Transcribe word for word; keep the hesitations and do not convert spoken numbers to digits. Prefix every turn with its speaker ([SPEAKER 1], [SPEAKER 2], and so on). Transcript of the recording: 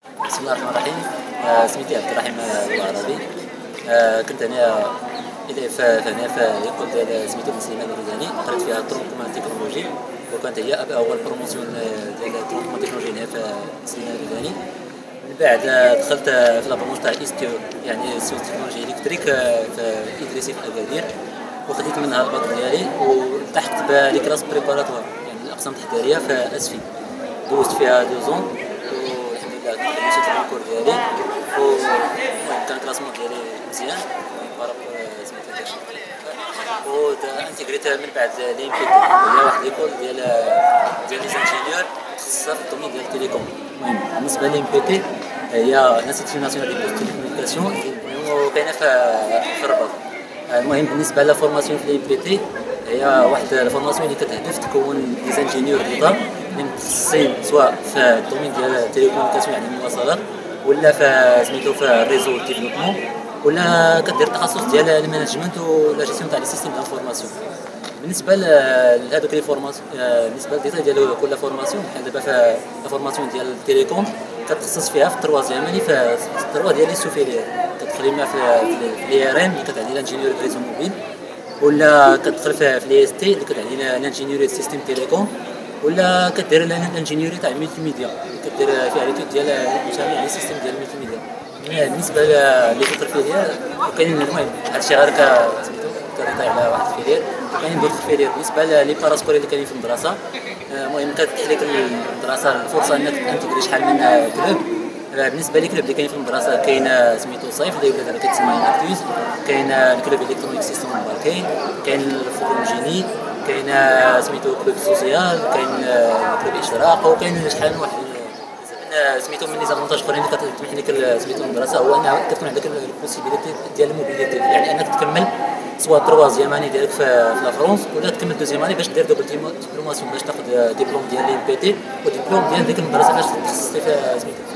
[SPEAKER 1] بسم الله الرحمن الرحيم. آه، سميتي عبد الرحيم العربي. آه، كنت انا الى فهنا في ليكول ديال سميتو بن سليمان الريداني، قريت فيها الترونكومان تكنولوجي، وكانت هي اول بروموسيون ديال الترونكومان تكنولوجي هنا في سليمان الريداني. من بعد آه، دخلت آه، في لابروموج تاع ايستيو، يعني سيو تكنولوجي الكتريك آه، في ادريسي في اكادير، وخديت منها الباك ديالي والتحقت بلي كلاس بريباراتوار، يعني الاقسام التحضيريه في اسفي. دوزت فيها دوزون والحمد لله مشيت الكور ديالي، وكان الكلاسمون ديالي مزيان بارابور سميتو و انتيغريت من بعد لي ام بي تي، هي واحد ليكول ديال ديال لي زانجينيور متخصصه في الدومين ديال التيليكوم. المهم بالنسبه لي ام بي تي هي انستيتيو ناسيونال دي بوست تيليكومونيكاسيون، وكاينه في في الرباط. المهم بالنسبه لا فورماسيون في لي ام بي تي، هي واحد الفورماسيون اللي كتهدف تكون دي زانجينيور ديتا اللي متخصصين سواء في الدومين ديال التيليكومونيكاسيون يعني المواصلات، ولا في سميتو في الريزو ديفلوبمون، ولا كدير التخصص ديال المانجمنت ولا جيستيون تاع لي سيستيم دانفورماسيون. بالنسبه لهذوك لي فورماسيون، بالنسبه للديتاي ديال كل فورماسيون، بحال دابا في لا فورماسيون ديال التيليكوم كتخصص فيها في التروازيام، يعني في التروا ديال لي سوفيليير كتدخل اما في لي ار ام اللي كتعني لانجينيور ريزو موبيل، ولا كتدخل في لي اس تي اللي كتعني لانجينيور سيستيم تيليكوم، ولا كدير الانجينيوري تاع الملتي ميديا اللي كدير فيها ليتود ديال جميع لي سيستيم ديال الملتي ميديا. بالنسبه لي فوتر فيليير وكاين، المهم هادشي غير كريطاي على واحد الفيليير، كاينين دوطخ فيليير. بالنسبه لي باراسكولي اللي كاينين في المدرسه، المهم كتفتح لك المدرسه الفرصه انك تانتيغري شحال من كلوب. بالنسبه لي كلوب اللي كاين في المدرسه كاين سميتو صيف اللي ولا كيتسمى انكتوز، كاين الكلوب الكترونيك سيستم مباركين، كاين الفورم جيني، كاين سميتو كلوب سوسيال، كاين كلوب اشراق، وكاين شحال من واحد سميتو من لي زافونتاج اخرين اللي كتسمح لك سميتو المدرسه، هو انها كتكون عندك البوسيبيليتي ديال الموبيليتي، يعني انك تكمل سواء تروازيام اني ديالك في لا فرونس، ولا تكمل دوزيام اني باش دير دوبل ديبلوماسيون باش تاخذ ديبلوم ديال لي ام بي تي وديبلوم ديال ديك المدرسه باش تخصصتي فيها سميتو.